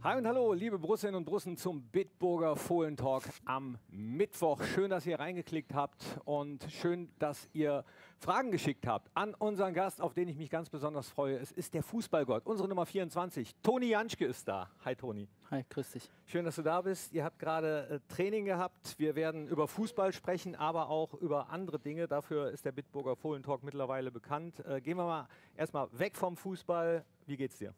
Hi und hallo, liebe Brussinnen und Brussen zum Bitburger Fohlentalk am Mittwoch. Schön, dass ihr reingeklickt habt und schön, dass ihr Fragen geschickt habt an unseren Gast, auf den ich mich ganz besonders freue. Es ist der Fußballgott, unsere Nummer 24. Toni Janschke ist da. Hi Toni. Hi, grüß dich. Schön, dass du da bist. Ihr habt gerade Training gehabt. Wir werden über Fußball sprechen, aber auch über andere Dinge. Dafür ist der Bitburger Fohlentalk mittlerweile bekannt. Gehen wir mal erstmal weg vom Fußball. Wie geht's dir?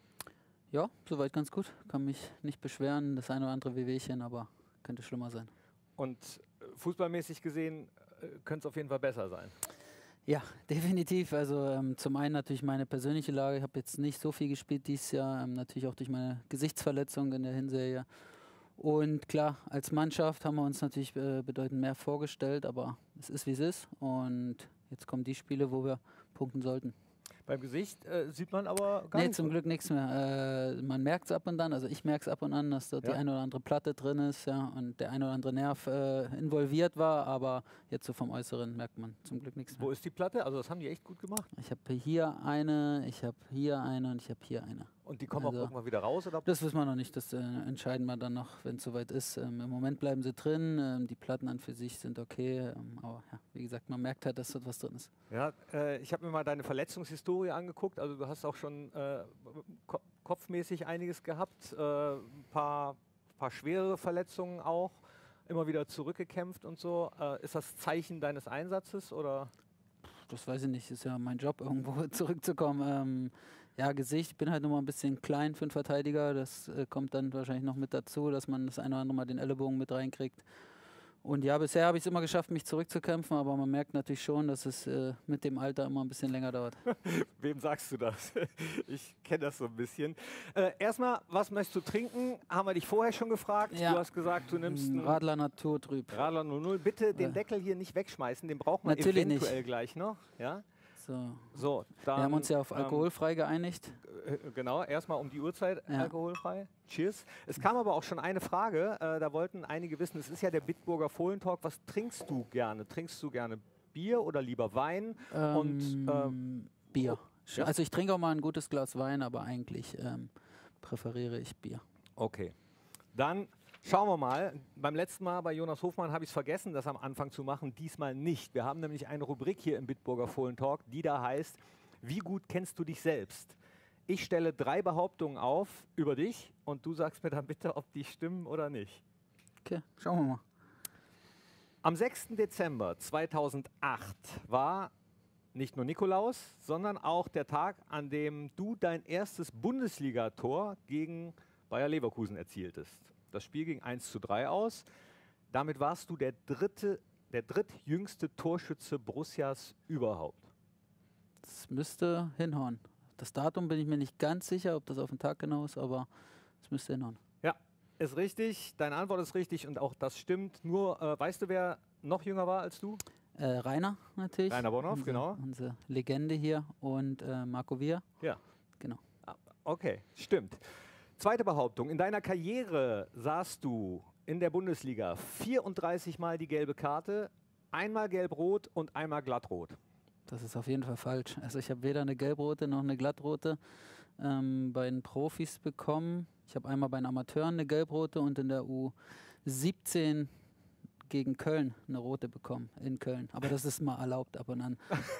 Ja, soweit ganz gut. Kann mich nicht beschweren. Das eine oder andere Wehwehchen, aber könnte schlimmer sein. Und fußballmäßig gesehen könnte es auf jeden Fall besser sein. Ja, definitiv. Also zum einen natürlich meine persönliche Lage. Ich habe jetzt nicht so viel gespielt dieses Jahr. Natürlich auch durch meine Gesichtsverletzung in der Hinserie. Und klar, als Mannschaft haben wir uns natürlich bedeutend mehr vorgestellt, aber es ist, wie es ist. Und jetzt kommen die Spiele, wo wir punkten sollten. Beim Gesicht sieht man aber gar Nee, nichts. zum Glück nichts mehr. Man merkt es ab und an, also ich merke es ab und an, dass dort die eine oder andere Platte drin ist, ja, und der eine oder andere Nerv involviert war, aber jetzt so vom Äußeren merkt man zum Glück nichts mehr. Wo ist die Platte? Also das haben die echt gut gemacht. Ich habe hier eine, ich habe hier eine und ich habe hier eine. Und die kommen auch irgendwann wieder raus? Oder? Das wissen wir noch nicht, das entscheiden wir dann noch, wenn es soweit ist. Im Moment bleiben sie drin, die Platten an für sich sind okay, aber ja, wie gesagt, man merkt halt, dass dort was drin ist. Ja, ich habe mir mal deine Verletzungshistorie angeguckt, also du hast auch schon kopfmäßig einiges gehabt, paar schwere Verletzungen auch, immer wieder zurückgekämpft und so. Ist das Zeichen deines Einsatzes oder? Das weiß ich nicht, ist ja mein Job, irgendwo zurückzukommen. Ja, Gesicht, ich bin halt nur mal ein bisschen klein für einen Verteidiger, das kommt dann wahrscheinlich noch mit dazu, dass man das eine oder andere Mal den Ellenbogen mit reinkriegt. Und ja, bisher habe ich es immer geschafft, mich zurückzukämpfen, aber man merkt natürlich schon, dass es mit dem Alter immer ein bisschen länger dauert. Wem sagst du das? Ich kenne das so ein bisschen. Erstmal, was möchtest du trinken? Haben wir dich vorher schon gefragt. Ja. Du hast gesagt, du nimmst einen Radler Naturtrüb. Radler 00. Bitte den Deckel hier nicht wegschmeißen, den braucht man Natürlich eventuell nicht. gleich noch. Ja? So, dann, wir haben uns ja auf alkoholfrei geeinigt. Genau, erstmal um die Uhrzeit alkoholfrei. Cheers. Es kam aber auch schon eine Frage, da wollten einige wissen, es ist ja der Bitburger Fohlentalk, was trinkst du gerne? Trinkst du gerne Bier oder lieber Wein? Bier. Ja? Also ich trinke auch mal ein gutes Glas Wein, aber eigentlich präferiere ich Bier. Okay, dann schauen wir mal. Beim letzten Mal bei Jonas Hofmann habe ich es vergessen, das am Anfang zu machen, diesmal nicht. Wir haben nämlich eine Rubrik hier im Bitburger Fohlentalk, die da heißt, wie gut kennst du dich selbst? Ich stelle 3 Behauptungen auf über dich und du sagst mir dann bitte, ob die stimmen oder nicht. Okay, schauen wir mal. Am 6. Dezember 2008 war nicht nur Nikolaus, sondern auch der Tag, an dem du dein erstes Bundesligator gegen Bayer Leverkusen erzieltest. Das Spiel ging 1:3 aus. Damit warst du der drittjüngste Torschütze Borussias überhaupt. Das müsste hinhauen. Das Datum bin ich mir nicht ganz sicher, ob das auf den Tag genau ist, aber es müsste hinhauen. Ja, ist richtig. Deine Antwort ist richtig und auch das stimmt. Nur, weißt du, wer noch jünger war als du? Rainer natürlich. Rainer Bonhoff, genau. Unsere Legende hier und Marco Vier. Ja. Genau. Okay, stimmt. Zweite Behauptung. In deiner Karriere sahst du in der Bundesliga 34 Mal die gelbe Karte, einmal gelb-rot und einmal glattrot. Das ist auf jeden Fall falsch. Also ich habe weder eine gelb-rote noch eine glattrote bei den Profis bekommen. Ich habe einmal bei den Amateuren eine gelb-rote und in der U17 gegen Köln eine rote bekommen, in Köln. Aber das ist mal erlaubt ab und an.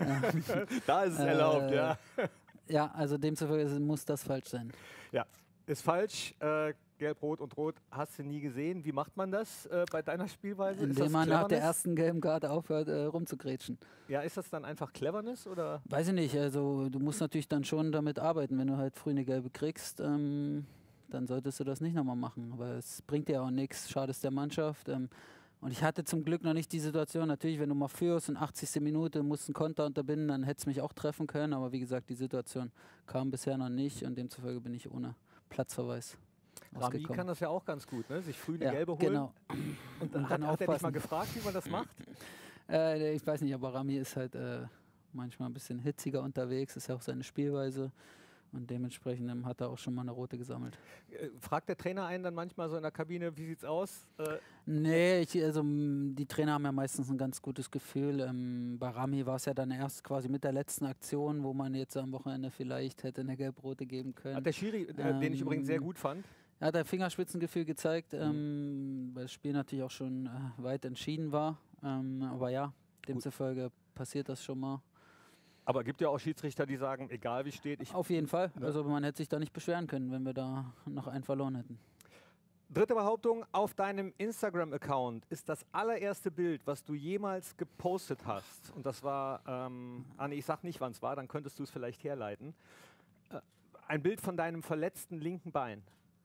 Da ist es erlaubt, ja. Ja, also demzufolge muss das falsch sein. Ja, ist falsch. Gelb, Rot und Rot hast du nie gesehen. Wie macht man das bei deiner Spielweise? Indem man nach der ersten gelben Karte aufhört, rumzugrätschen. Ja, ist das dann einfach Cleverness oder? Weiß ich nicht. Also du musst natürlich dann schon damit arbeiten. Wenn du halt früh eine gelbe kriegst, dann solltest du das nicht nochmal machen. Aber es bringt dir auch nichts. Schadest der Mannschaft. Und ich hatte zum Glück noch nicht die Situation. Natürlich, wenn du mal führst in 80. Minute, musst einen Konter unterbinden, dann hätte es mich auch treffen können. Aber wie gesagt, die Situation kam bisher noch nicht und demzufolge bin ich ohne Platzverweis. Rami kann das ja auch ganz gut, ne? Sich früh eine gelbe holen. Genau. Und dann hat er dich mal gefragt, wie man das macht? Ich weiß nicht, aber Rami ist halt manchmal ein bisschen hitziger unterwegs, ist ja auch seine Spielweise. Und dementsprechend hat er auch schon mal eine rote gesammelt. Fragt der Trainer einen dann manchmal so in der Kabine, wie sieht's aus? Nee, die Trainer haben ja meistens ein ganz gutes Gefühl. Bei Rami war es ja dann erst quasi mit der letzten Aktion, wo man jetzt am Wochenende vielleicht hätte eine gelb-rote geben können. Hat der Schiri, den ich übrigens sehr gut fand. Er hat ein Fingerspitzengefühl gezeigt, weil das Spiel natürlich auch schon weit entschieden war. Aber ja, demzufolge passiert das schon mal. Aber gibt ja auch Schiedsrichter, die sagen, egal wie steht. Auf jeden Fall. Ne? Also man hätte sich da nicht beschweren können, wenn wir da noch einen verloren hätten. Dritte Behauptung, auf deinem Instagram-Account ist das allererste Bild, was du jemals gepostet hast. Und das war, ich sag nicht, wann es war, dann könntest du es vielleicht herleiten. Ein Bild von deinem verletzten linken Bein.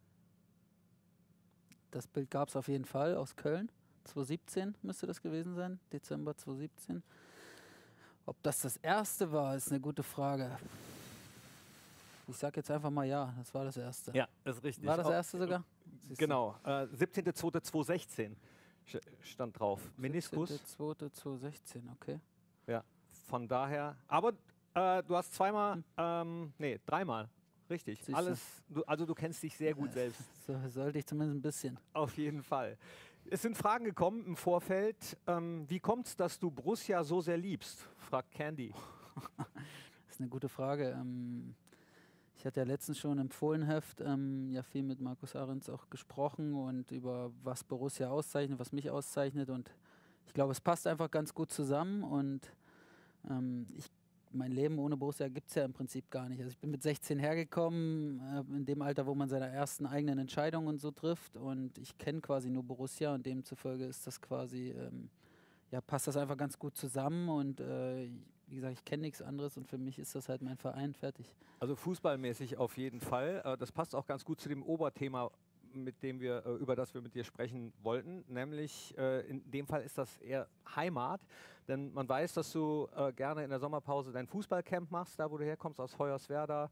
Das Bild gab es auf jeden Fall aus Köln. 2017 müsste das gewesen sein, Dezember 2017. Ob das das erste war, ist eine gute Frage. Ich sag jetzt einfach mal ja, das war das erste. Ja, das ist richtig. War das erste sogar? Genau, 17.02.2016 stand drauf. Meniskus. 17.02.2016, okay. Ja, von daher. Aber du hast dreimal. Richtig. Siehste. Alles. Du kennst dich sehr gut selbst. So sollte ich zumindest ein bisschen. Auf jeden Fall. Es sind Fragen gekommen im Vorfeld. Wie kommt es, dass du Borussia so sehr liebst? Fragt Candy. Das ist eine gute Frage. Ich hatte ja letztens schon im Fohlenheft viel mit Markus Ahrens auch gesprochen und über was Borussia auszeichnet, was mich auszeichnet. Und ich glaube, es passt einfach ganz gut zusammen. Und mein Leben ohne Borussia gibt es ja im Prinzip gar nicht. Also ich bin mit 16 hergekommen, in dem Alter, wo man seine ersten eigenen Entscheidungen und so trifft. Und ich kenne quasi nur Borussia und demzufolge ist das quasi, passt das einfach ganz gut zusammen. Und wie gesagt, ich kenne nichts anderes und für mich ist das halt mein Verein, fertig. Also fußballmäßig auf jeden Fall. Das passt auch ganz gut zu dem Oberthema, über das wir mit dir sprechen wollten. Nämlich in dem Fall ist das eher Heimat. Denn man weiß, dass du gerne in der Sommerpause dein Fußballcamp machst, da wo du herkommst, aus Hoyerswerda.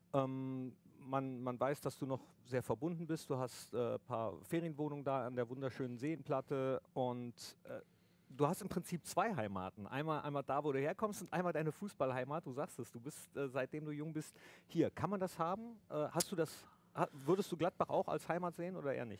Man weiß, dass du noch sehr verbunden bist. Du hast ein paar Ferienwohnungen da an der wunderschönen Seenplatte und du hast im Prinzip zwei Heimaten. Einmal da, wo du herkommst und einmal deine Fußballheimat. Du sagst es, du bist, seitdem du jung bist, hier. Kann man das haben? Würdest du Gladbach auch als Heimat sehen oder eher nicht?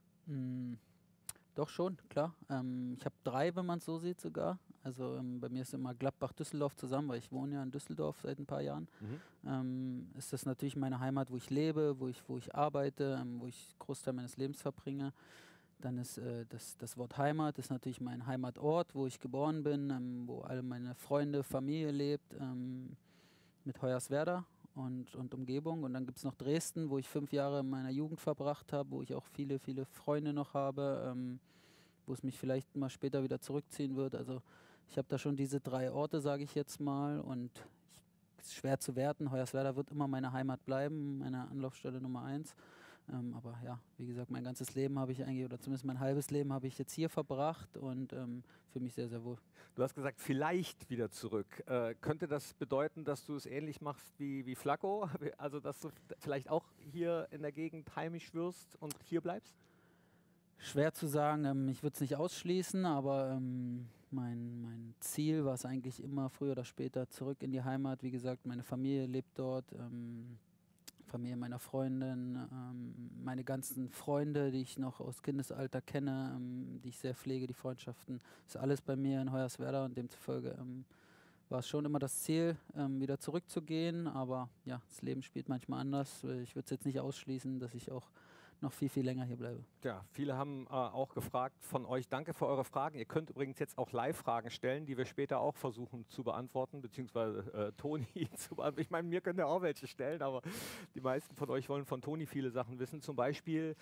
Doch schon, klar. Ich habe 3, wenn man es so sieht sogar. Also bei mir ist immer Gladbach-Düsseldorf zusammen, weil ich wohne ja in Düsseldorf seit ein paar Jahren. Ist das natürlich meine Heimat, wo ich lebe, wo ich arbeite, wo ich Großteil meines Lebens verbringe. Dann ist das Wort Heimat ist natürlich mein Heimatort, wo ich geboren bin, wo alle meine Freunde, Familie lebt, mit Hoyerswerda und Umgebung. Und dann gibt es noch Dresden, wo ich 5 Jahre meiner Jugend verbracht habe, wo ich auch viele, viele Freunde noch habe, wo es mich vielleicht mal später wieder zurückziehen wird. Also ich habe da schon diese 3 Orte, sage ich jetzt mal, und es ist schwer zu werten. Hoyerswerda wird immer meine Heimat bleiben, meine Anlaufstelle Nummer 1. Aber ja, wie gesagt, mein ganzes Leben habe ich eigentlich, oder zumindest mein halbes Leben habe ich jetzt hier verbracht und fühle mich sehr, sehr wohl. Du hast gesagt, vielleicht wieder zurück. Könnte das bedeuten, dass du es ähnlich machst wie Flacco? Also, dass du vielleicht auch hier in der Gegend heimisch wirst und hier bleibst? Schwer zu sagen. Ich würde es nicht ausschließen, aber mein Ziel war es eigentlich immer, früher oder später zurück in die Heimat. Wie gesagt, meine Familie lebt dort. Familie meiner Freundin, meine ganzen Freunde, die ich noch aus Kindesalter kenne, die ich sehr pflege, die Freundschaften, ist alles bei mir in Hoyerswerda und demzufolge war es schon immer das Ziel, wieder zurückzugehen, aber ja, das Leben spielt manchmal anders. Ich würde es jetzt nicht ausschließen, dass ich auch noch viel, viel länger hier bleibe. Ja, viele haben auch gefragt von euch, danke für eure Fragen. Ihr könnt übrigens jetzt auch Live-Fragen stellen, die wir später auch versuchen zu beantworten, beziehungsweise Toni zu beantworten. Ich meine, mir könnt ihr auch welche stellen, aber die meisten von euch wollen von Toni viele Sachen wissen. Zum Beispiel,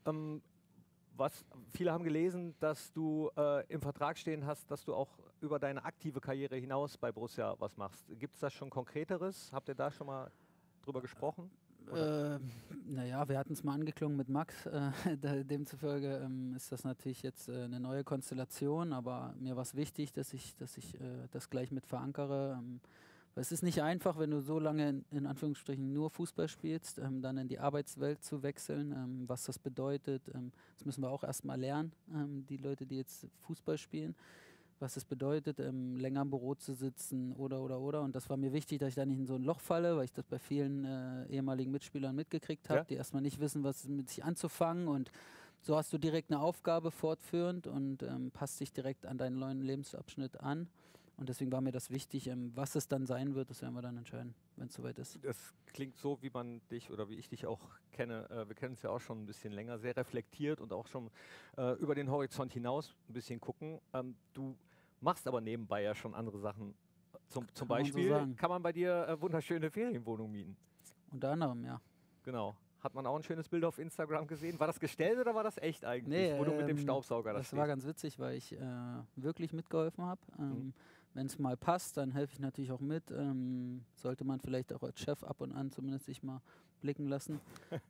viele haben gelesen, dass du im Vertrag stehen hast, dass du auch über deine aktive Karriere hinaus bei Borussia was machst. Gibt es das schon Konkreteres? Habt ihr da schon mal drüber gesprochen? Naja, wir hatten es mal angeklungen mit Max. Demzufolge ist das natürlich jetzt eine neue Konstellation, aber mir war es wichtig, dass ich das gleich mit verankere. Weil es ist nicht einfach, wenn du so lange in Anführungsstrichen nur Fußball spielst, dann in die Arbeitswelt zu wechseln, was das bedeutet. Das müssen wir auch erstmal lernen, die Leute, die jetzt Fußball spielen. Was es bedeutet, länger im Büro zu sitzen oder. Und das war mir wichtig, dass ich da nicht in so ein Loch falle, weil ich das bei vielen ehemaligen Mitspielern mitgekriegt habe, die erstmal nicht wissen, was mit sich anzufangen. Und so hast du direkt eine Aufgabe fortführend und passt dich direkt an deinen neuen Lebensabschnitt an. Und deswegen war mir das wichtig. Was es dann sein wird, das werden wir dann entscheiden, wenn es soweit ist. Das klingt so, wie man dich oder wie ich dich auch kenne. Wir kennen uns ja auch schon ein bisschen länger, sehr reflektiert und auch schon über den Horizont hinaus ein bisschen gucken. Du machst aber nebenbei ja schon andere Sachen. Zum Kann man so Beispiel sagen. kann man bei dir wunderschöne Ferienwohnungen mieten. Unter anderem, ja. Genau. Hat man auch ein schönes Bild auf Instagram gesehen? War das gestellt oder war das echt eigentlich, wo du mit dem Staubsauger da das stehst? war ganz witzig, weil ich wirklich mitgeholfen habe. Wenn es mal passt, dann helfe ich natürlich auch mit. Sollte man vielleicht auch als Chef ab und an zumindest sich mal blicken lassen.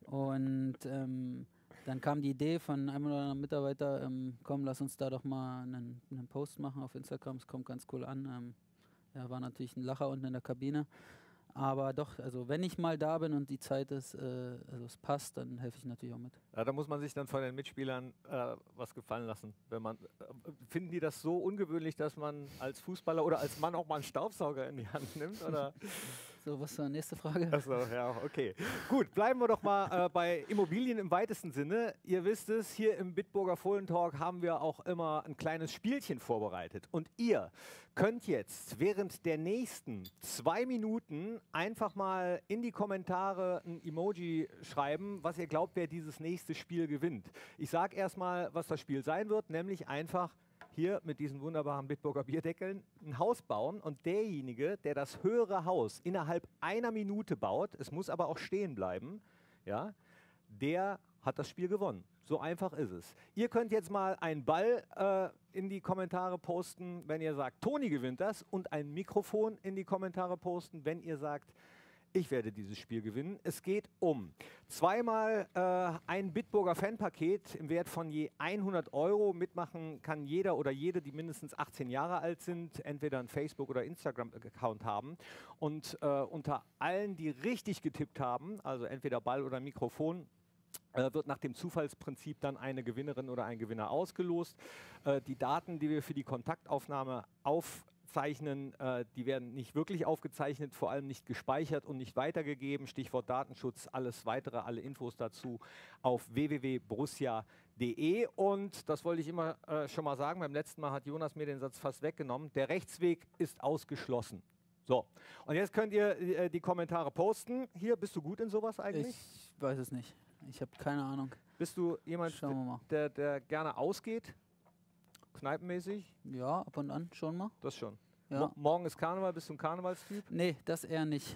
Und dann kam die Idee von einem oder anderen Mitarbeiter, komm, lass uns da doch mal einen Post machen auf Instagram, es kommt ganz cool an. Ja, war natürlich ein Lacher unten in der Kabine. Aber doch, also wenn ich mal da bin und die Zeit ist, also es passt, dann helfe ich natürlich auch mit. Ja, da muss man sich dann von den Mitspielern was gefallen lassen. Finden die das so ungewöhnlich, dass man als Fußballer oder als Mann auch mal einen Staubsauger in die Hand nimmt? Oder? So, was war die nächste Frage? Achso, ja, okay. Gut, bleiben wir doch mal bei Immobilien im weitesten Sinne. Ihr wisst es, hier im Bitburger Fohlentalk haben wir auch immer ein kleines Spielchen vorbereitet. Und ihr könnt jetzt während der nächsten 2 Minuten einfach mal in die Kommentare ein Emoji schreiben, was ihr glaubt, wer dieses nächste Spiel gewinnt. Ich sage erstmal, was das Spiel sein wird, nämlich einfach hier mit diesen wunderbaren Bitburger Bierdeckeln ein Haus bauen und derjenige, der das höhere Haus innerhalb einer Minute baut, es muss aber auch stehen bleiben, ja, der hat das Spiel gewonnen. So einfach ist es. Ihr könnt jetzt mal einen Ball in die Kommentare posten, wenn ihr sagt, Toni gewinnt das, und ein Mikrofon in die Kommentare posten, wenn ihr sagt, ich werde dieses Spiel gewinnen. Es geht um zweimal ein Bitburger Fanpaket im Wert von je 100 Euro. Mitmachen kann jeder oder jede, die mindestens 18 Jahre alt sind, entweder einen Facebook- oder Instagram-Account haben. Und unter allen, die richtig getippt haben, also entweder Ball oder Mikrofon, wird nach dem Zufallsprinzip dann eine Gewinnerin oder ein Gewinner ausgelost. Die Daten, die wir für die Kontaktaufnahme aufzeichnen, die werden nicht wirklich aufgezeichnet, vor allem nicht gespeichert und nicht weitergegeben. Stichwort Datenschutz, alles weitere, alle Infos dazu auf www.borussia.de. Und das wollte ich immer schon mal sagen, beim letzten Mal hat Jonas mir den Satz fast weggenommen, der Rechtsweg ist ausgeschlossen. So, und jetzt könnt ihr die Kommentare posten. Hier, bist du gut in sowas eigentlich? Ich weiß es nicht. Ich habe keine Ahnung. Bist du jemand, Schauen wir mal. der gerne ausgeht? Kneipenmäßig? Ja, ab und an schon mal. Das schon. Ja. Morgen ist Karneval, bist du ein Karnevalstyp? Nee, das eher nicht.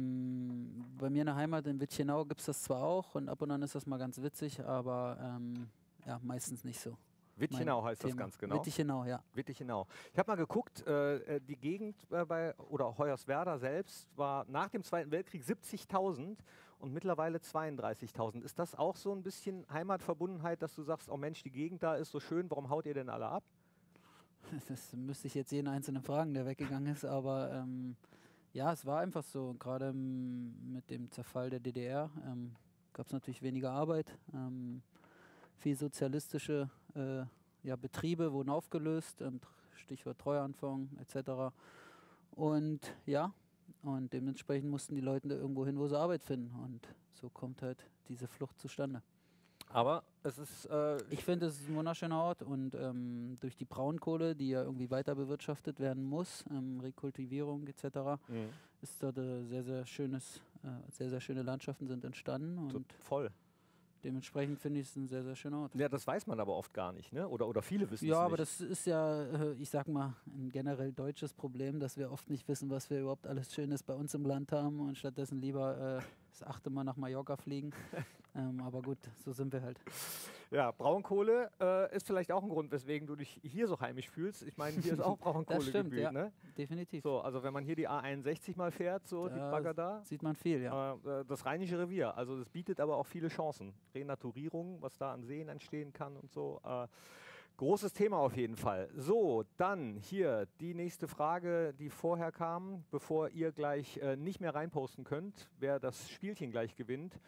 Bei mir in der Heimat in Witchenau gibt es das zwar auch und ab und an ist das mal ganz witzig, aber ja, meistens nicht so. Witchenau heißt das ganz genau. Witchenau, ja. Witchenau. Ich habe mal geguckt, die Gegend oder Hoyerswerda selbst war nach dem Zweiten Weltkrieg 70.000 und mittlerweile 32.000. Ist das auch so ein bisschen Heimatverbundenheit, dass du sagst, oh Mensch, die Gegend da ist so schön, warum haut ihr denn alle ab? Das müsste ich jetzt jeden einzelnen fragen, der weggegangen ist, aber ja, es war einfach so. Gerade mit dem Zerfall der DDR gab es natürlich weniger Arbeit. Viel sozialistische Betriebe wurden aufgelöst, Stichwort Treuhandfonds etc. Und ja, und dementsprechend mussten die Leute irgendwo hin, wo sie Arbeit finden. Und so kommt halt diese Flucht zustande. Aber es ist... ich finde, es ist ein wunderschöner Ort und durch die Braunkohle, die ja irgendwie weiter bewirtschaftet werden muss, Rekultivierung etc., ist dort sehr, sehr schöne Landschaften sind entstanden. Und voll. Dementsprechend finde ich es ein sehr, sehr schöner Ort. Ja, das weiß man aber oft gar nicht, ne? Oder viele wissen es nicht. Ja, aber das ist ja, ich sag mal, ein generell deutsches Problem, dass wir oft nicht wissen, was wir überhaupt alles Schönes bei uns im Land haben und stattdessen lieber das 8. Mal nach Mallorca fliegen. Aber gut, so sind wir halt. Ja, Braunkohle ist vielleicht auch ein Grund, weswegen du dich hier so heimisch fühlst. Ich meine, hier ist auch Braunkohle. Das stimmt, ja, ne? Definitiv. So, also wenn man hier die A61 mal fährt, so die Bagger da. Sieht man viel, ja. Das Rheinische Revier, also das bietet aber auch viele Chancen. Renaturierung, was da an Seen entstehen kann und so. Großes Thema auf jeden Fall. So, dann hier die nächste Frage, die vorher kam, bevor ihr gleich nicht mehr reinposten könnt, wer das Spielchen gleich gewinnt.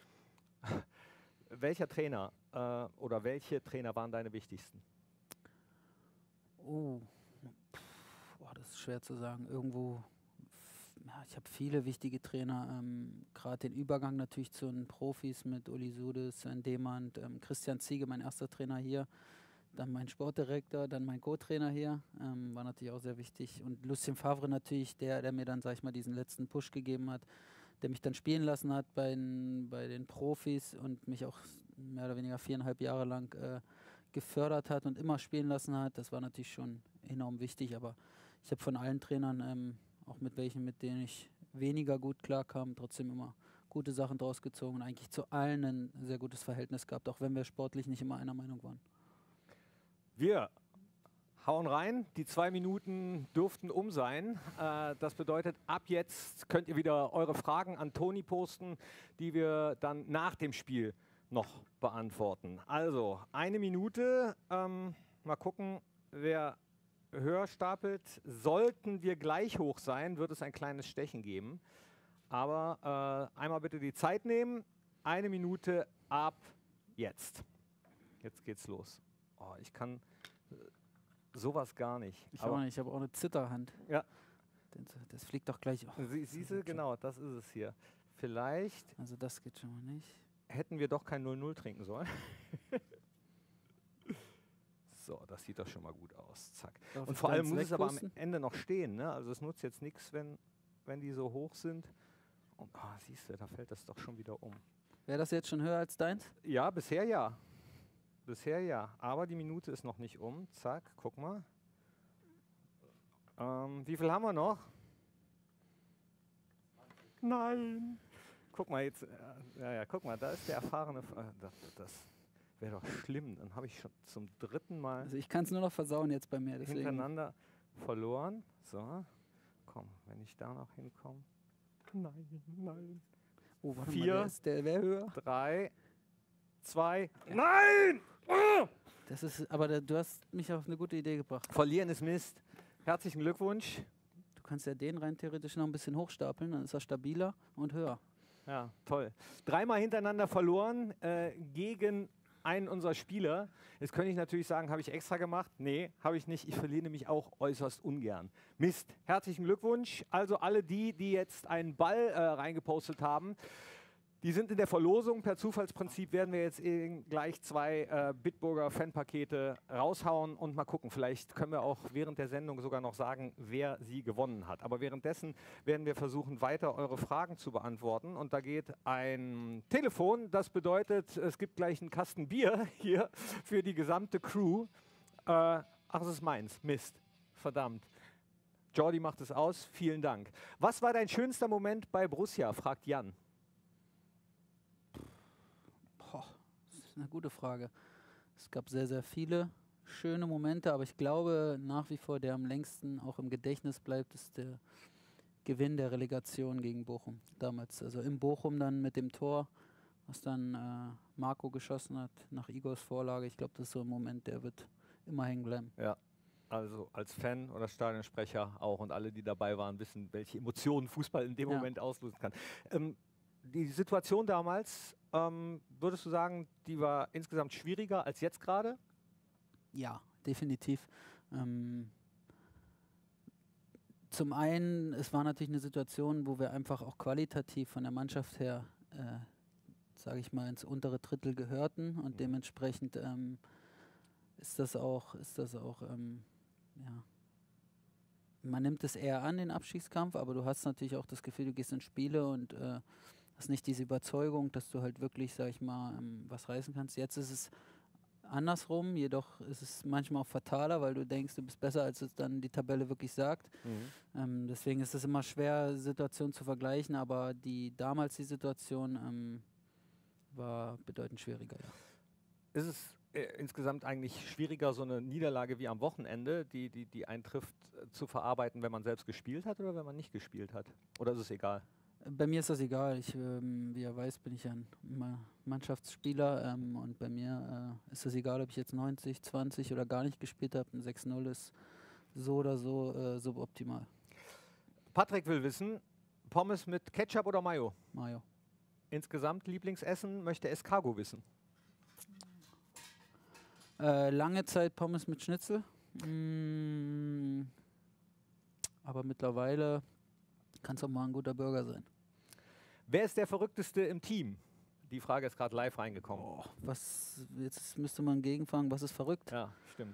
Welcher Trainer oder welche Trainer waren deine wichtigsten? Das ist schwer zu sagen. Irgendwo, ja, ich habe viele wichtige Trainer. Gerade den Übergang natürlich zu den Profis mit Uli Sude, Sven Demand, Christian Ziege, mein erster Trainer hier, dann mein Sportdirektor, dann mein Co-Trainer hier, war natürlich auch sehr wichtig. Und Lucien Favre natürlich, der mir dann, sag ich mal, diesen letzten Push gegeben hat, der mich dann spielen lassen hat bei den Profis und mich auch mehr oder weniger 4,5 Jahre lang gefördert hat und immer spielen lassen hat. Das war natürlich schon enorm wichtig, aber ich habe von allen Trainern, auch mit welchen, mit denen ich weniger gut klarkam, trotzdem immer gute Sachen draus gezogen und eigentlich zu allen ein sehr gutes Verhältnis gehabt, auch wenn wir sportlich nicht immer einer Meinung waren. Wir hauen rein. Die 2 Minuten dürften um sein. Das bedeutet, ab jetzt könnt ihr wieder eure Fragen an Toni posten, die wir dann nach dem Spiel noch beantworten. Also 1 Minute. Mal gucken, wer höher stapelt. Sollten wir gleich hoch sein, wird es ein kleines Stechen geben. Aber einmal bitte die Zeit nehmen. 1 Minute ab jetzt. Jetzt geht's los. Oh, ich kann sowas gar nicht. Ich auch nicht, ich habe auch eine Zitterhand. Ja. Das fliegt doch gleich. Oh, Siehst du, genau, das ist es hier. Vielleicht also das geht schon mal nicht. hätten wir doch kein 0-0 trinken sollen. So, das sieht doch schon mal gut aus. Zack. Und vor allem muss es aber am Ende noch stehen. Ne? Also es nutzt jetzt nichts, wenn die so hoch sind. Und siehst du, da fällt das doch schon wieder um. Wäre das jetzt schon höher als deins? Ja, bisher ja. Bisher ja. Aber die Minute ist noch nicht um. Zack, guck mal. Wie viel haben wir noch? Nein. Guck mal jetzt. Guck mal, da ist der erfahrene. Das wäre doch schlimm. Dann habe ich schon zum 3. Mal Also ich kann es nur noch versauen jetzt bei mir. Deswegen. Hintereinander verloren. So. Komm, wenn ich da noch hinkomme. Nein. Oh, warte 4, mal, der wäre höher. 3, 2. Nein! Das ist, aber du hast mich auf eine gute Idee gebracht. Verlieren ist Mist. Herzlichen Glückwunsch. Du kannst ja den rein theoretisch noch ein bisschen hochstapeln, dann ist er stabiler und höher. Ja, toll. 3 Mal hintereinander verloren gegen einen unserer Spieler. Jetzt könnte ich natürlich sagen, habe ich extra gemacht. Nee, habe ich nicht. Ich verliere nämlich auch äußerst ungern. Mist. Herzlichen Glückwunsch. Also alle die jetzt einen Ball reingepostet haben, die sind in der Verlosung. Per Zufallsprinzip werden wir jetzt gleich 2 Bitburger Fanpakete raushauen und mal gucken. Vielleicht können wir auch während der Sendung sogar noch sagen, wer sie gewonnen hat. Aber währenddessen werden wir versuchen, weiter eure Fragen zu beantworten. Und da geht ein Telefon. Das bedeutet, es gibt gleich einen Kasten Bier hier für die gesamte Crew. Ach, es ist meins. Mist. Verdammt. Jordi macht es aus. Vielen Dank. Was war dein schönster Moment bei Borussia? Fragt Jan. Das ist eine gute Frage. Es gab sehr, sehr viele schöne Momente, aber ich glaube nach wie vor, der am längsten auch im Gedächtnis bleibt, ist der Gewinn der Relegation gegen Bochum damals. Also in Bochum dann mit dem Tor, was dann Marco geschossen hat nach Igors Vorlage. Ich glaube, das ist so ein Moment, der wird immer hängen bleiben. Ja, also als Fan oder Stadionsprecher auch und alle, die dabei waren, wissen, welche Emotionen Fußball in dem Moment auslösen kann. Die Situation damals, würdest du sagen, die war insgesamt schwieriger als jetzt gerade? Ja, definitiv. Zum einen, es war natürlich eine Situation, wo wir einfach auch qualitativ von der Mannschaft her, sage ich mal, ins untere Drittel gehörten und dementsprechend ist das auch ja, man nimmt es eher an, den Abstiegskampf, aber du hast natürlich auch das Gefühl, du gehst in Spiele und hast nicht diese Überzeugung, dass du halt wirklich, sag ich mal, was reißen kannst. Jetzt ist es andersrum, jedoch ist es manchmal auch fataler, weil du denkst, du bist besser, als es dann die Tabelle wirklich sagt. Deswegen ist es immer schwer, Situationen zu vergleichen, aber damals die Situation war bedeutend schwieriger. Ja. Ist es insgesamt eigentlich schwieriger, so eine Niederlage wie am Wochenende, die eintrifft, zu verarbeiten, wenn man selbst gespielt hat oder wenn man nicht gespielt hat? Oder ist es egal? Bei mir ist das egal. Wie er weiß, bin ich ja ein Mannschaftsspieler und bei mir ist es egal, ob ich jetzt 90, 20 oder gar nicht gespielt habe. Ein 6-0 ist so oder so suboptimal. Patrick will wissen, Pommes mit Ketchup oder Mayo? Mayo. Insgesamt Lieblingsessen möchte Escargot wissen. Lange Zeit Pommes mit Schnitzel. Aber mittlerweile kann es auch mal ein guter Burger sein. Wer ist der Verrückteste im Team? Die Frage ist gerade live reingekommen. Oh, jetzt müsste man gegenfragen, was ist verrückt? Ja, stimmt.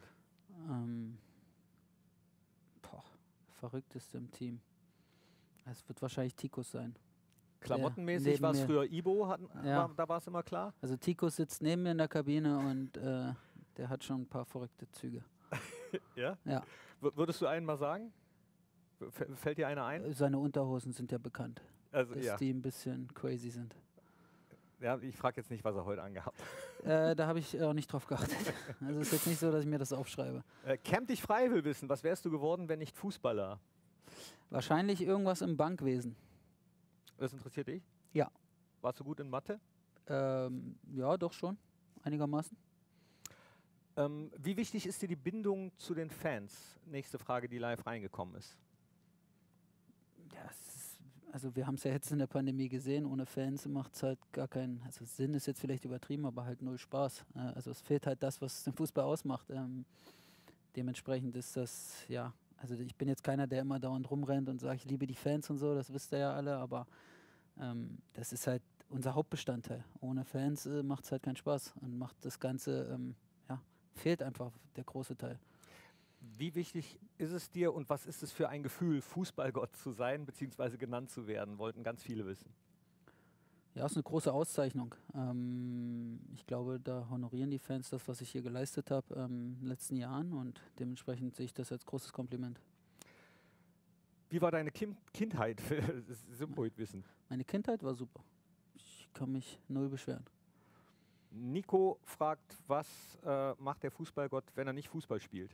Verrückteste im Team. Es wird wahrscheinlich Tikus sein. Klamottenmäßig neben war es mir. früher Ibo, Ja. da war es immer klar. Also Tikus sitzt neben mir in der Kabine und der hat schon ein paar verrückte Züge. Ja? Ja. Würdest du einen mal sagen? Fällt dir einer ein? Seine Unterhosen sind ja bekannt, Also, dass ja. die ein bisschen crazy sind. Ja, ich frage jetzt nicht, was er heute angehabt hat. Da habe ich auch nicht drauf geachtet. Also es ist jetzt nicht so, dass ich mir das aufschreibe. Camp dich frei will wissen, was wärst du geworden, wenn nicht Fußballer? Wahrscheinlich irgendwas im Bankwesen. Das interessiert dich? Ja. Warst du gut in Mathe? Ja, doch schon. Einigermaßen. Wie wichtig ist dir die Bindung zu den Fans? Nächste Frage, die live reingekommen ist. Ja, also wir haben es ja jetzt in der Pandemie gesehen, ohne Fans macht es halt gar keinen, also Sinn ist jetzt vielleicht übertrieben, aber halt null Spaß. Also es fehlt halt das, was den Fußball ausmacht. Dementsprechend ist das, ja, also ich bin jetzt keiner, der immer dauernd rumrennt und sagt, ich liebe die Fans und so, das wisst ihr ja alle, aber das ist halt unser Hauptbestandteil. Ohne Fans macht es halt keinen Spaß und macht das Ganze, fehlt einfach der große Teil. Wie wichtig ist es dir und was ist es für ein Gefühl, Fußballgott zu sein bzw. genannt zu werden, wollten ganz viele wissen. Ja, ist eine große Auszeichnung. Ich glaube, da honorieren die Fans das, was ich hier geleistet habe in den letzten Jahren und dementsprechend sehe ich das als großes Kompliment. Wie war deine Kindheit? Wissen. Meine Kindheit war super. Ich kann mich null beschweren. Nico fragt, was macht der Fußballgott, wenn er nicht Fußball spielt?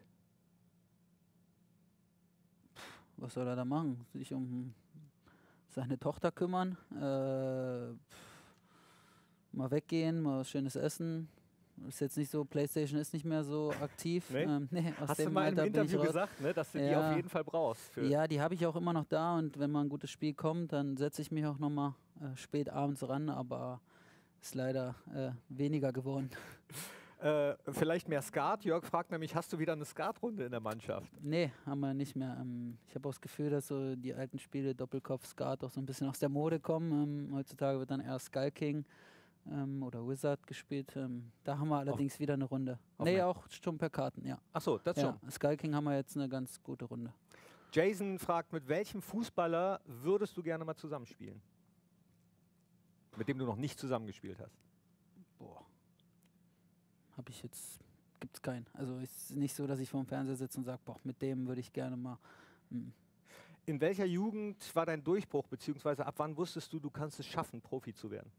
Was soll er da machen? Sich um seine Tochter kümmern, mal weggehen, mal was Schönes essen. Ist jetzt nicht so, PlayStation ist nicht mehr so aktiv. Nee? Nee, Hast du mal im Interview gesagt, ne, dass du die auf jeden Fall brauchst? Ja, die habe ich auch immer noch da und wenn mal ein gutes Spiel kommt, dann setze ich mich auch nochmal spät abends ran, aber ist leider weniger geworden. Vielleicht mehr Skat. Jörg fragt nämlich, hast du wieder eine Skatrunde in der Mannschaft? Nee, haben wir nicht mehr. Ich habe auch das Gefühl, dass so die alten Spiele Doppelkopf, Skat auch so ein bisschen aus der Mode kommen. Heutzutage wird dann eher Skull King oder Wizard gespielt. Da haben wir allerdings wieder eine Runde. Nee, auch schon per Karten, ja. Ach so, das ja, schon. Skull King haben wir jetzt eine ganz gute Runde. Jason fragt, mit welchem Fußballer würdest du gerne mal zusammenspielen? Mit dem du noch nicht zusammengespielt hast? Boah. Habe ich jetzt, gibt es keinen. Also es ist nicht so, dass ich vor dem Fernseher sitze und sage, boah, mit dem würde ich gerne mal. In welcher Jugend war dein Durchbruch, beziehungsweise ab wann wusstest du, du kannst es schaffen, Profi zu werden?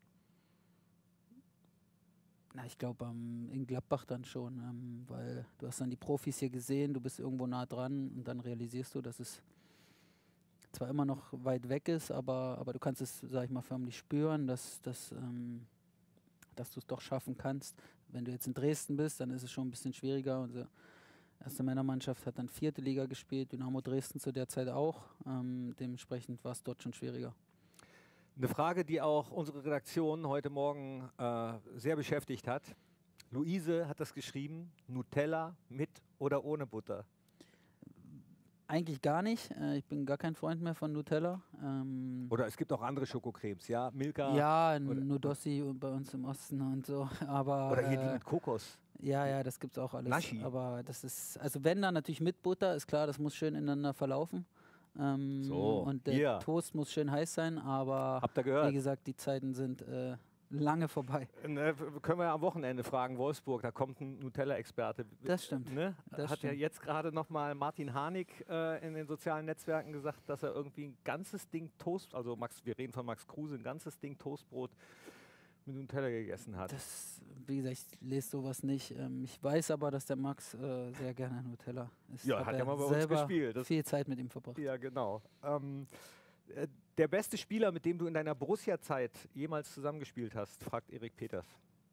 Na, ich glaube in Gladbach dann schon, weil du hast dann die Profis hier gesehen, du bist irgendwo nah dran und dann realisierst du, dass es zwar immer noch weit weg ist, aber du kannst es, sag ich mal, förmlich spüren, dass du es doch schaffen kannst. Wenn du jetzt in Dresden bist, dann ist es schon ein bisschen schwieriger. Unsere erste Männermannschaft hat dann 4. Liga gespielt, Dynamo Dresden zu der Zeit auch. Dementsprechend war es dort schon schwieriger. Eine Frage, die auch unsere Redaktion heute Morgen sehr beschäftigt hat. Luise hat das geschrieben, Nutella mit oder ohne Butter? Eigentlich gar nicht. Ich bin gar kein Freund mehr von Nutella. Oder es gibt auch andere Schokocremes, ja? Milka? Ja, Nudossi bei uns im Osten und so. Aber, oder hier die mit Kokos. Ja, das gibt es auch alles. Naschi. Aber das ist, also wenn dann natürlich mit Butter, ist klar, das muss schön ineinander verlaufen. Und der Toast muss schön heiß sein, aber habt ihr gehört? Wie gesagt, die Zeiten sind lange vorbei. Können wir ja am Wochenende fragen, Wolfsburg, da kommt ein Nutella-Experte. Das stimmt. Ne? Das hat stimmt. ja jetzt gerade nochmal Martin Harnik in den sozialen Netzwerken gesagt, dass er irgendwie ein ganzes Ding Toast, also wir reden von Max Kruse, ein ganzes Ding Toastbrot mit Nutella gegessen hat. Das, wie gesagt, ich lese sowas nicht. Ich weiß aber, dass der Max sehr gerne Nutella isst. Ja, hat ja mal bei uns gespielt. Viel Zeit mit ihm verbracht. Ja, genau. Der beste Spieler, mit dem du in deiner Borussia-Zeit jemals zusammengespielt hast, fragt Erik Peters.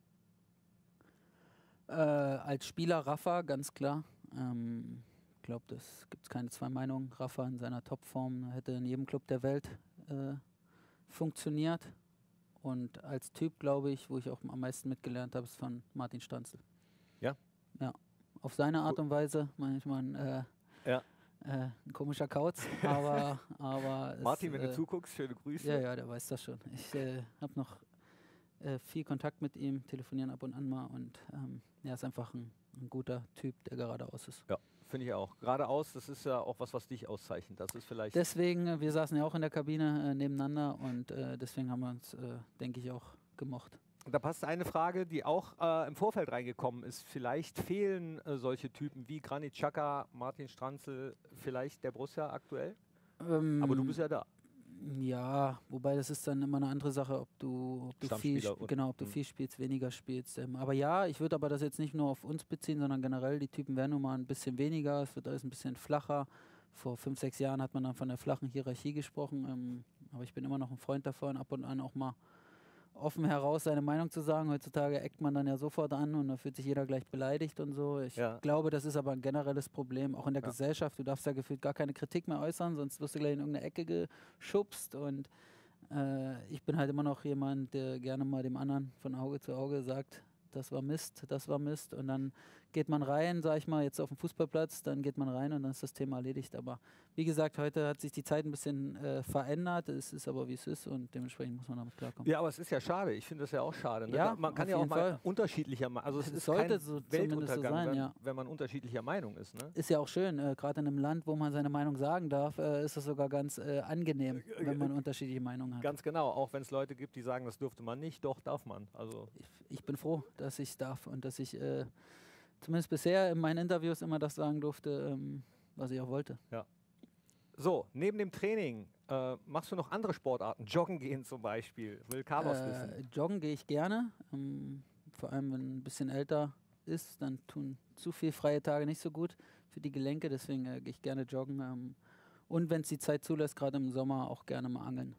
Als Spieler Rafa, ganz klar. Ich glaube, das gibt es keine zwei Meinungen. Rafa in seiner Topform hätte in jedem Club der Welt funktioniert. Und als Typ, glaube ich, wo ich auch am meisten mitgelernt habe, ist von Martin Stanzel. Ja? Ja. Auf seine Art und Weise, manchmal ein komischer Kauz, aber Martin, wenn du zuguckst, schöne Grüße. Ja, der weiß das schon. Ich habe noch viel Kontakt mit ihm, telefonieren ab und an mal und er ist einfach ein guter Typ, der geradeaus ist. Ja, finde ich auch. Geradeaus, das ist ja auch was dich auszeichnet. Das ist vielleicht. Deswegen, wir saßen ja auch in der Kabine nebeneinander und deswegen haben wir uns, denke ich, auch gemocht. Da passt eine Frage, die auch im Vorfeld reingekommen ist. Vielleicht fehlen solche Typen wie Granit Xhaka, Martin Stranzl, vielleicht der Borussia aktuell? Aber du bist ja da. Ja, wobei das ist dann immer eine andere Sache, ob du viel, ob du viel spielst, weniger spielst. Aber ja, ich würde aber das jetzt nicht nur auf uns beziehen, sondern generell, die Typen werden nun mal ein bisschen weniger, es wird alles ein bisschen flacher. Vor 5, 6 Jahren hat man dann von der flachen Hierarchie gesprochen, aber ich bin immer noch ein Freund davon, ab und an auch mal offen heraus seine Meinung zu sagen. Heutzutage eckt man dann ja sofort an und da fühlt sich jeder gleich beleidigt und so. Ich glaube, das ist aber ein generelles Problem, auch in der Gesellschaft. Du darfst ja gefühlt gar keine Kritik mehr äußern, sonst wirst du gleich in irgendeine Ecke geschubst und ich bin halt immer noch jemand, der gerne mal dem anderen von Auge zu Auge sagt, das war Mist und dann geht man rein, sag ich mal, jetzt auf dem Fußballplatz, dann geht man rein und dann ist das Thema erledigt. Aber wie gesagt, heute hat sich die Zeit ein bisschen verändert, es ist aber wie es ist und dementsprechend muss man damit klarkommen. Ja, aber es ist ja schade, ich finde das ja auch schade. Ne? Ja, man kann ja auch mal unterschiedlicher, also es ist sollte kein so Weltuntergang, so sein, wenn man unterschiedlicher Meinung ist. Ne? Ist ja auch schön, gerade in einem Land, wo man seine Meinung sagen darf, ist es sogar ganz angenehm, wenn man unterschiedliche Meinungen hat. Ganz genau, auch wenn es Leute gibt, die sagen, das dürfte man nicht, doch darf man. Also ich bin froh, dass ich darf und dass ich zumindest bisher in meinen Interviews immer das sagen durfte, was ich auch wollte. Ja. So, neben dem Training, machst du noch andere Sportarten? Joggen gehen zum Beispiel, will Carlos wissen. Joggen gehe ich gerne, vor allem wenn ein bisschen älter ist, dann tun zu viele freie Tage nicht so gut für die Gelenke, deswegen gehe ich gerne joggen und wenn es die Zeit zulässt, gerade im Sommer auch gerne mal angeln.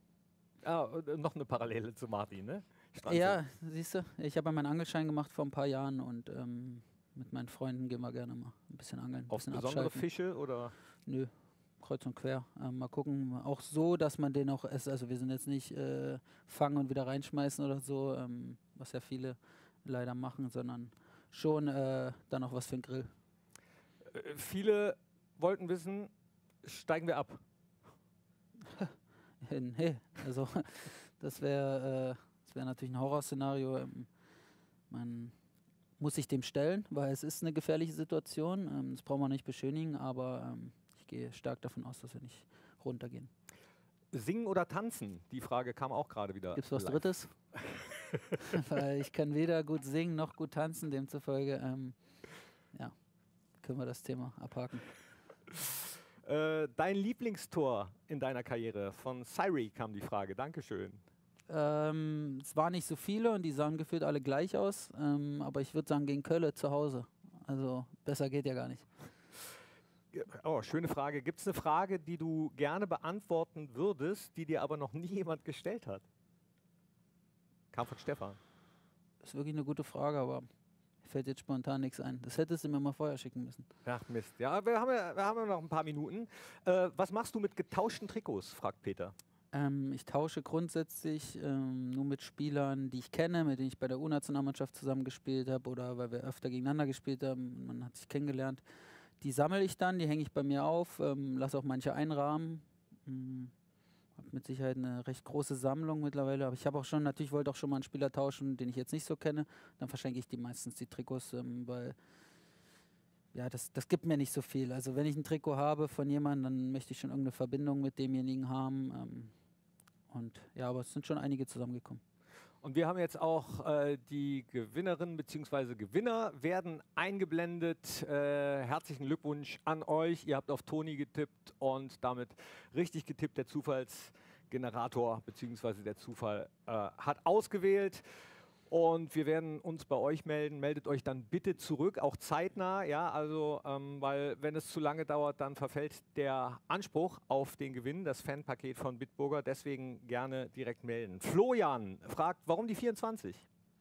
Noch eine Parallele zu Martin, ne? Stranzl. Ja, siehst du, ich habe ja meinen Angelschein gemacht vor ein paar Jahren und mit meinen Freunden gehen wir gerne mal ein bisschen angeln. Auf besondere Fische oder? Nö, kreuz und quer. Mal gucken, auch so, dass man den auch isst. Also wir sind jetzt nicht fangen und wieder reinschmeißen oder so, was ja viele leider machen, sondern schon dann auch was für den Grill. Viele wollten wissen, steigen wir ab? Nee, also das wäre natürlich ein Horrorszenario. Man muss sich dem stellen, weil es ist eine gefährliche Situation. Das braucht man nicht beschönigen, aber ich gehe stark davon aus, dass wir nicht runtergehen. Singen oder tanzen? Die Frage kam auch gerade wieder. Gibt es was Drittes? Weil ich kann weder gut singen noch gut tanzen, demzufolge können wir das Thema abhaken. Dein Lieblingstor in deiner Karriere? Von Syri kam die Frage. Dankeschön. Es waren nicht so viele und die sahen gefühlt alle gleich aus, aber ich würde sagen gegen Köln zu Hause. Also besser geht ja gar nicht. Oh, schöne Frage. Gibt es eine Frage, die du gerne beantworten würdest, die dir aber noch nie jemand gestellt hat? Kam von Stefan. Das ist wirklich eine gute Frage, aber mir fällt jetzt spontan nichts ein. Das hättest du mir mal vorher schicken müssen. Ach Mist. Ja, wir haben ja noch ein paar Minuten. Was machst du mit getauschten Trikots, fragt Peter. Ich tausche grundsätzlich nur mit Spielern, die ich kenne, mit denen ich bei der U-Nationalmannschaft zusammengespielt habe oder weil wir öfter gegeneinander gespielt haben. Man hat sich kennengelernt. Die sammle ich dann, die hänge ich bei mir auf, lasse auch manche einrahmen. Habe mit Sicherheit eine recht große Sammlung mittlerweile. Aber ich habe auch schon, natürlich wollte auch schon mal einen Spieler tauschen, den ich jetzt nicht so kenne. Dann verschenke ich die meistens die Trikots, weil ja, das gibt mir nicht so viel. Also wenn ich ein Trikot habe von jemandem, dann möchte ich schon irgendeine Verbindung mit demjenigen haben. Und ja, aber es sind schon einige zusammengekommen. Und wir haben jetzt auch die Gewinnerinnen bzw. Gewinner werden eingeblendet. Herzlichen Glückwunsch an euch. Ihr habt auf Toni getippt und damit richtig getippt. Der Zufallsgenerator bzw. der Zufall hat ausgewählt. Und wir werden uns bei euch melden. Meldet euch dann bitte zurück, auch zeitnah. Ja, also, weil wenn es zu lange dauert, dann verfällt der Anspruch auf den Gewinn, das Fanpaket von Bitburger. Deswegen gerne direkt melden. Florian fragt, warum die 24?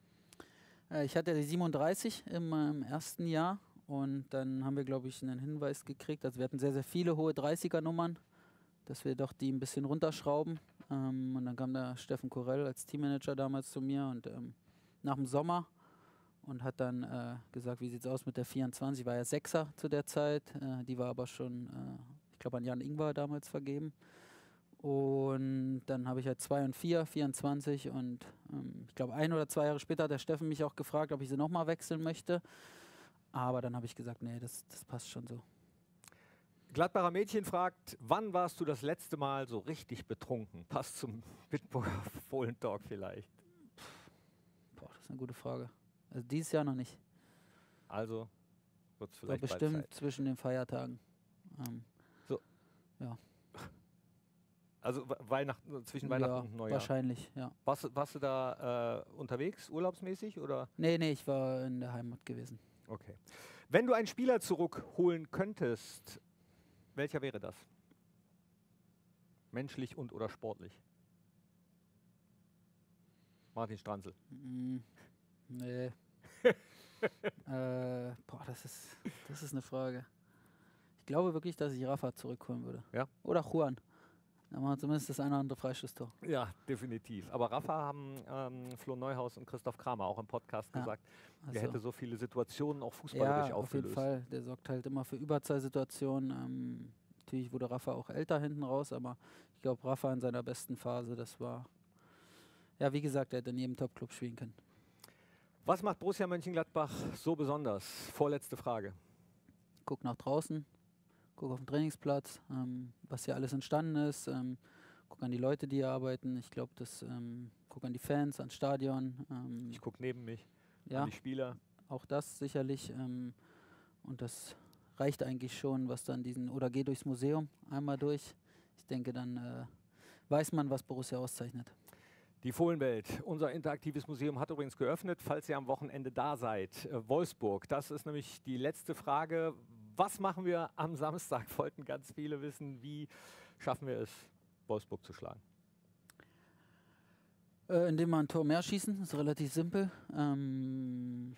Ich hatte die 37 im ersten Jahr und dann haben wir, glaube ich, einen Hinweis gekriegt. Also wir hatten sehr, sehr viele hohe 30er-Nummern, dass wir doch die ein bisschen runterschrauben. Und dann kam der Steffen Korell als Teammanager damals zu mir und nach dem Sommer und hat dann gesagt, wie sieht es aus mit der 24, war ja Sechser zu der Zeit, die war aber schon, ich glaube an Jan Ingwer damals vergeben Und dann habe ich halt 2 und 4, 24 und ich glaube 1 oder 2 Jahre später hat der Steffen mich auch gefragt, ob ich sie nochmal wechseln möchte. Aber dann habe ich gesagt, nee, das passt schon so. Gladbacher Mädchen fragt, wann warst du das letzte Mal so richtig betrunken? Passt zum Bitburger Fohlentalk vielleicht. Boah, das ist eine gute Frage. Also dieses Jahr noch nicht. Also wird es War vielleicht bald bestimmt Zeit. zwischen den Feiertagen. Also zwischen Weihnachten und Neujahr. Wahrscheinlich, ja. Warst du da unterwegs, urlaubsmäßig? Oder? Nee, ich war in der Heimat gewesen. Okay. Wenn du einen Spieler zurückholen könntest, welcher wäre das? Menschlich und oder sportlich? Martin Stranzl. Nee. Boah, das ist eine Frage. Ich glaube wirklich, dass ich Rafa zurückholen würde. Ja? Oder Juan. Dann machen wir zumindest das eine oder andere Freistoßtor. Ja, definitiv. Aber Rafa haben Flo Neuhaus und Christoph Kramer auch im Podcast gesagt, er hätte so viele Situationen auch fußballerisch aufgelöst. Auf jeden Fall. Der sorgt halt immer für Überzahlsituationen. Natürlich wurde Rafa auch älter hinten raus, aber ich glaube, Rafa in seiner besten Phase, das war, ja, wie gesagt, er hätte in jedem Top-Club spielen können. Was macht Borussia Mönchengladbach so besonders? Vorletzte Frage. Guck nach draußen, guck auf den Trainingsplatz, was hier alles entstanden ist, guck an die Leute, die hier arbeiten. Ich glaube, guck an die Fans, ans Stadion. Ich gucke neben mich, ja, an die Spieler. Auch das sicherlich. Und das reicht eigentlich schon, was dann oder geh durchs Museum einmal durch. Ich denke, dann weiß man, was Borussia auszeichnet. Die Fohlenwelt, unser interaktives Museum, hat übrigens geöffnet, falls ihr am Wochenende da seid. Wolfsburg, das ist nämlich die letzte Frage. Was machen wir am Samstag? Wollten ganz viele wissen, wie schaffen wir es, Wolfsburg zu schlagen? Indem wir ein Tor mehr schießen, ist relativ simpel. Und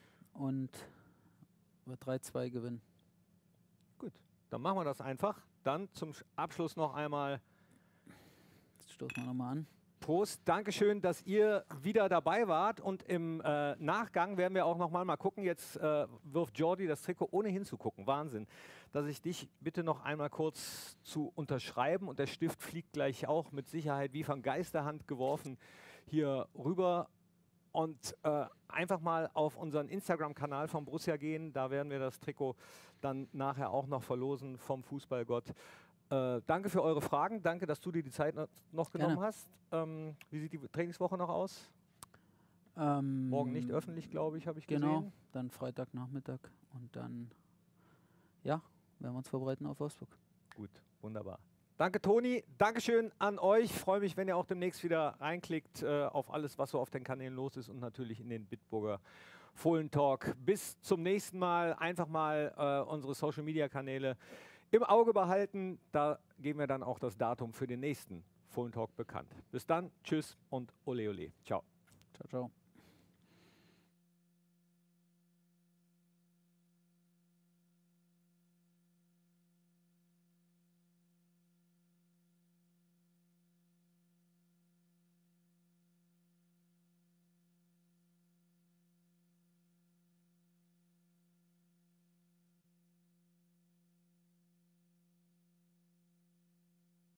3-2 gewinnen. Gut, dann machen wir das einfach. Dann zum Abschluss noch einmal. Jetzt stoßen wir nochmal an. Prost, Dankeschön, dass ihr wieder dabei wart und im Nachgang werden wir auch nochmal mal gucken, jetzt wirft Jordi das Trikot ohne hinzugucken, Wahnsinn, dass ich dich bitte noch einmal kurz zu unterschreiben und der Stift fliegt gleich auch mit Sicherheit wie von Geisterhand geworfen hier rüber und einfach mal auf unseren Instagram-Kanal von Borussia gehen, da werden wir das Trikot dann nachher auch noch verlosen vom Fußballgott. Danke für eure Fragen. Danke, dass du dir die Zeit noch genommen hast. Wie sieht die Trainingswoche noch aus? Morgen nicht öffentlich, glaube ich, habe ich gesehen. Genau, dann Freitagnachmittag und dann, ja, werden wir uns vorbereiten auf Wolfsburg. Gut, wunderbar. Danke, Toni. Dankeschön an euch. Ich freue mich, wenn ihr auch demnächst wieder reinklickt auf alles, was so auf den Kanälen los ist und natürlich in den Bitburger Fohlentalk. Bis zum nächsten Mal. Einfach mal unsere Social-Media-Kanäle im Auge behalten, da geben wir dann auch das Datum für den nächsten Fohlentalk bekannt. Bis dann, tschüss und ole ole. Ciao. Ciao, ciao.